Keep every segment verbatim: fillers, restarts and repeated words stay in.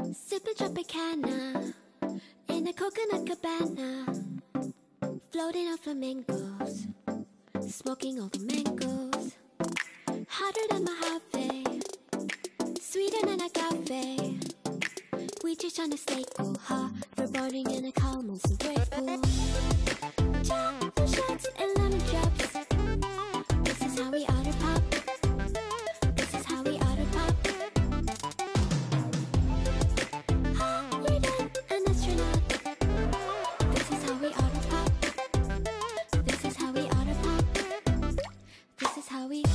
Sipping Tropicana in a coconut cabana, floating on flamingos, smoking all the mangoes. Hotter than Mojave, sweeter than agave. We just tryna stay cool, hoverboarding in a calm, some great pool. Java shots and lemon drops. This is how we ought to pop. This is how we ought to pop. Higher than an astronaut. This is how we ought to pop. This is how we ought to pop. This is how we.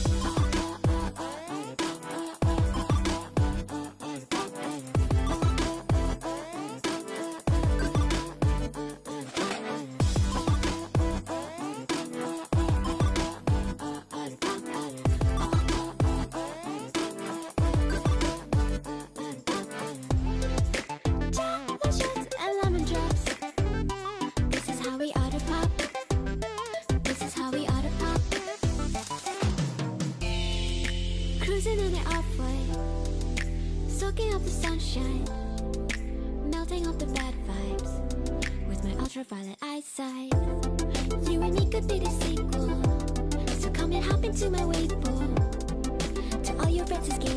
Cruising in the off-white, soaking up the sunshine, melting off the bad vibes with my ultraviolet eyesight. You and me could be the sequel, so come and hop into my wave pool. To all your friends,